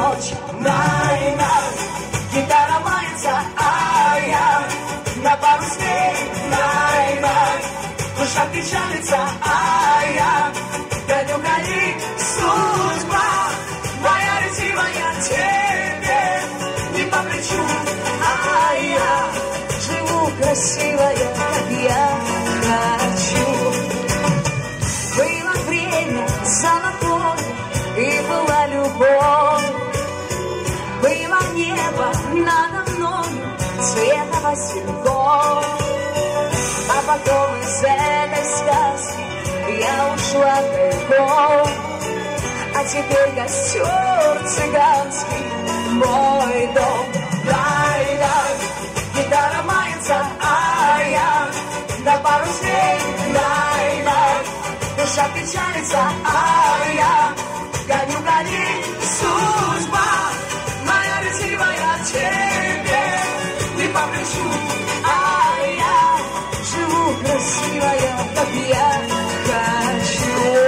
ночь, най-най, гитара мается, а я на пару с ней, най-най, душа печалится, а я гоню, гони, судьба моя ретивая тебе не по плечу, а я живу красивая, как я хочу. Было время золотое, и была любовь, было небо надо мною цвета васильков, а потом из этой сказки я ушла далеко, а теперь костер цыганский мой дом. Дай-дай, гитара мается, а я на пару с ней, дай-дай, душа печалится, а я гоню, гони, судьба моя ретивая тебе не по плечу, а я живу красивая, как я хочу.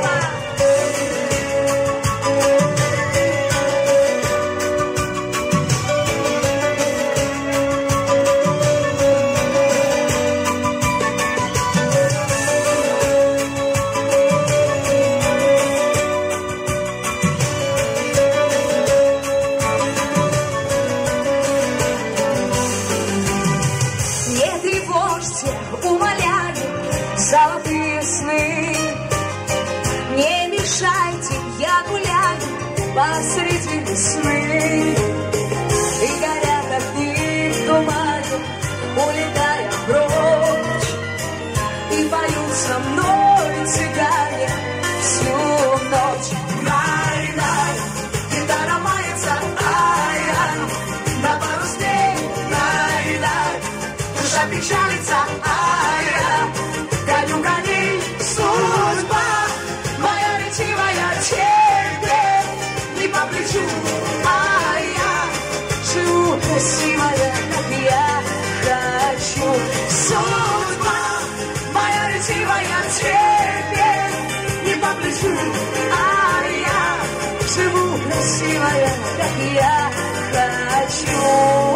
Золотые сны, не мешайте, я гуляю посреди весны, и горят огни в тумане, улетая прочь, и поют со мной цыгане всю ночь. Най-най, гитара мается, ай-ай, на пару с ней, най-най, душа печалится, ай-ай, гоню, гони, судьба моя ретивая тебе не по плечу, а я живу красивая, как я хочу. Судьба моя ретивая тебе не по плечу, а я живу красивая, как я хочу.